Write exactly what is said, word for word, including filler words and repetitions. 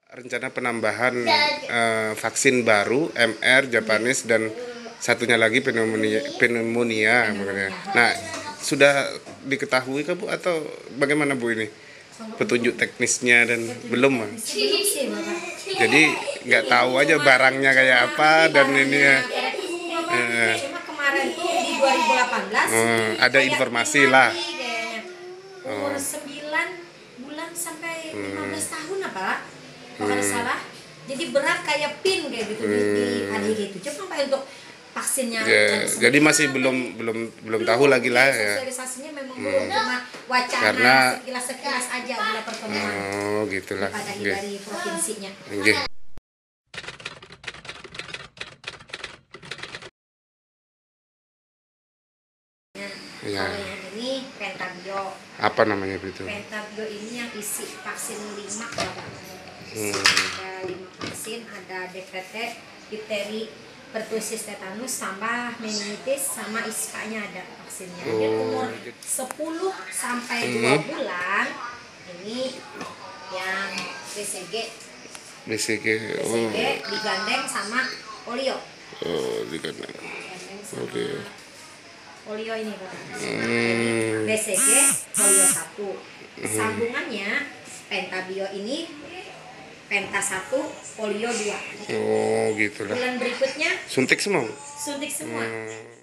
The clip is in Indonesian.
rencana penambahan uh, vaksin baru M R, Japanese, dan satunya lagi pneumonia, pneumonia. Nah, sudah diketahui kah Bu atau bagaimana Bu ini petunjuk teknisnya dan belum? Jadi nggak tahu aja barangnya kayak apa dan ini ya. Uh, Cuma kemarin tuh di dua ribu delapan belas uh, ada informasi lah. Umur sembilan bulan sampai lima belas tahun apa? Kalau nggak salah. Jadi berat kayak pin kayak gitu hmm. di hari gitu. Cuma apa untuk vaksinnya? Ya, jadi masih belum belum belum tahu lagi lah ya. Sosialisasinya memang hmm. belum, cuma wacana karena sekilas-sekilas aja bila pertemuan. Oh, gitulah. Pada okay. dari provinsinya. Okay. Ya. Kalau yang ini Pentabio. Apa namanya itu? Pentabio ini yang isi vaksin lima Bapak. Hmm. Ada lima vaksin, ada D P T, difteri, pertusis tetanus, tambah meningitis, sama I S K-nya ada vaksinnya. Oh. Dia umur sepuluh sampai dua hmm. bulan. Ini yang B C G. B C G. Oh. B C G digandeng sama polio. Oh, digandeng. Digandeng sama polio. Polio ini Pak. Hmm. B C G polio satu. Sambungannya Pentabio ini Penta satu, polio dua. Oh, gitu lah. Bulan berikutnya suntik semua. Suntik semua. Hmm.